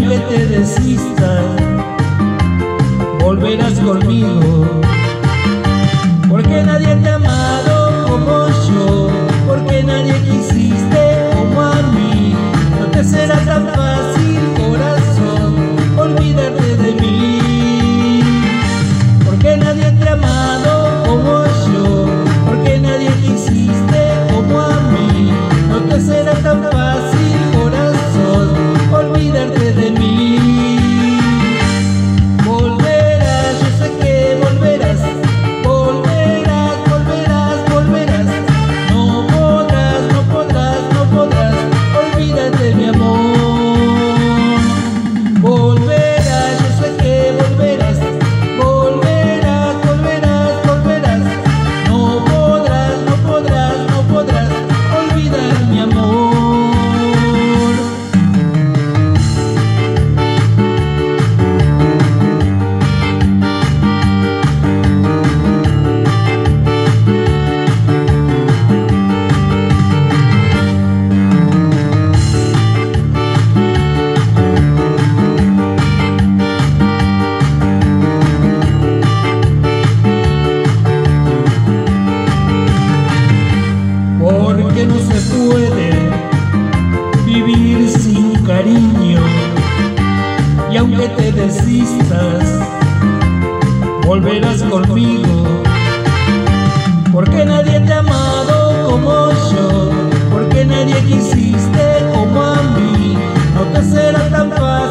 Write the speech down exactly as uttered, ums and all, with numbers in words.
aunque te desistas, volverás conmigo, porque nadie te ha amado como yo, porque nadie quisiste como a mí. No te será tan fácil, corazón, olvidarte de mí, porque nadie te ha amado como yo, porque nadie quisiste como a mí. No te será tan fácil, corazón, olvidarte de mí. Volverás, yo sé que volverás, volverás, volverás, volverás. No podrás, no podrás, no podrás, olvídate mi amor. Volverás, yo sé que volverás, volverás, volverás, volverás. No podrás, no podrás, no podrás, olvidar mi amor. Porque no se puede vivir sin cariño, y aunque te desistas, volverás conmigo, porque nadie te ha amado como yo, porque nadie quisiste como a mí. No te será tan fácil